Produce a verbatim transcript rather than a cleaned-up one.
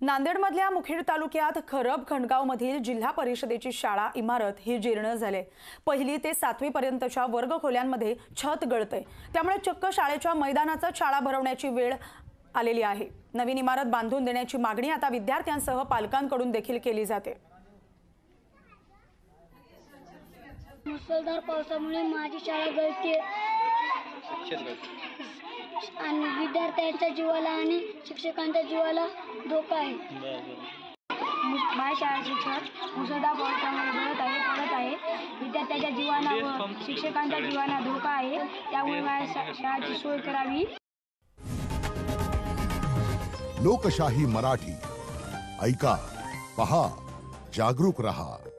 नांदेडमधल्या मुखेड तालुक्यात खरब खंडगावमधील जिल्हा परिषदेची शाळा इमारत ही जीर्ण झाली। पहिली ते सातवी पर्यंतच्या वर्ग खोल्यांमध्ये छत गळतंय, त्यामुळे चक्क शाळेच्या मैदानाचा शाळा भरवण्याची वेळ आलेली आहे। नवीन इमारत बांधून देण्याची मागणी आता विद्यार्थ्यांसह पालकांकडून देखील केली जाते। मुसळधार पावसामुळे माझी शाळा गळते आणि विद्यार्थ्यांच्या जीवाला आणि शिक्षकांच्या जीवाला धोका आहे। माझ्या शाळेची छत मुसळधार पावसामुळे गळत आहे पडत आहे। विद्यार्थ्यांच्या जीवाला व शिक्षकांच्या जीवाला धोका आहे, त्यामुळे माझ्या शाळेची सोय करावी। लोकशाही मराठी ऐका, पहा, जागरूक रहा।